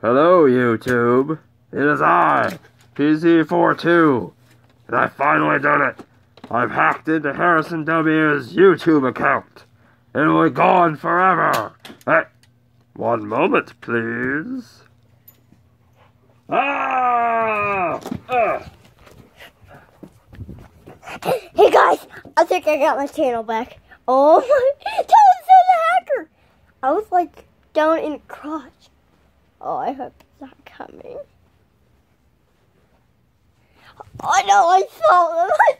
Hello, YouTube. It is I, PZ42, and I finally done it. I've hacked into Harrison W's YouTube account. It will be gone forever. Hey, one moment, please. Hey guys, I think I got my channel back. Oh my, Thomas the hacker! I was like down in crotch. Oh, I hope it's not coming. Oh no, I saw them.